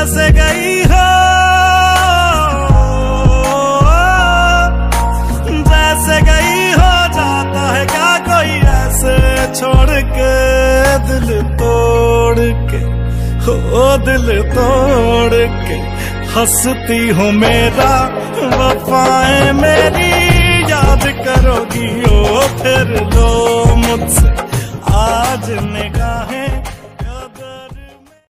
जैसे गई हो, जैसे गई हो, जाता है क्या कोई ऐसे छोड़ के, दिल तोड़ के, हो दिल तोड़ के। हंसती हूँ मेरा वफाएं मेरी